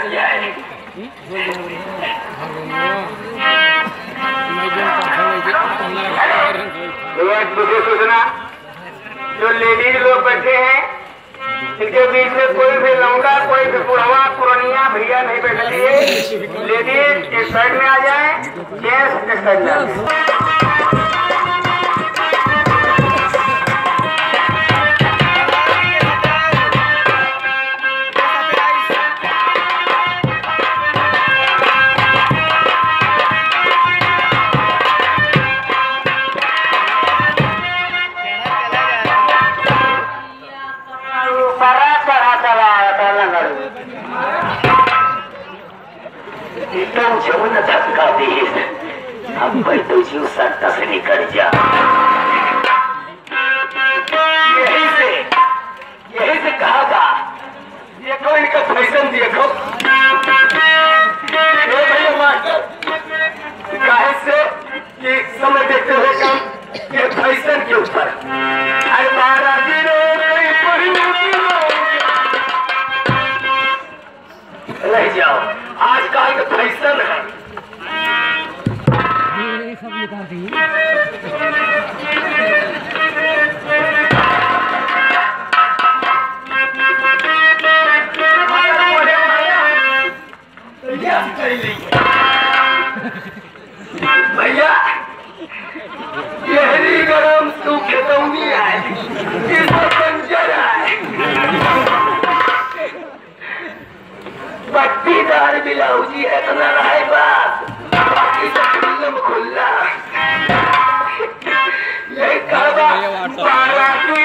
किया है। एक मुझे सूचना, जो लेडीज लोग बैठे हैं इनके बीच में कोई भी लौंडा, कोई भी बुढ़वा पुरानिया भैया नहीं बैठ चाहिए। लेडीज एक साइड में आ जाए, जेंट्स एक साइड में आ जाए। एकदम जमुन धक्का दे, अब पर तो जीव सत्ता से निकल जा। यही से कहा था, देखो इनका फैशन देखो। भैया मास्टर काहे से कि समय देखते हुए कम ये फैशन के ऊपर अरे महाराज रह जाओ, आज का एक फैशन है। सब निकाल दी। भैया यही गरम सूखे दौनी है, इसमें पंजर है, पट्टीदार ब्लाउजी है, इतना रहे बात बाकी सब खुल्ला। यही कहवा